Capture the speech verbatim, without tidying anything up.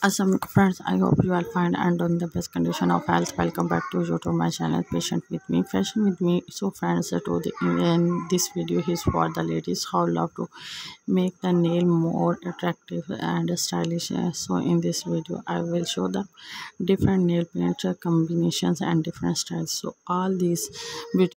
Awesome friends, I hope you all find and on the best condition of health. Welcome back to YouTube my channel Patient with me, Fashion with me. So friends, uh, to the in this video is for the ladies how love to make the nail more attractive and stylish. Uh, so in this video I will show the different nail paint uh, combinations and different styles. So all these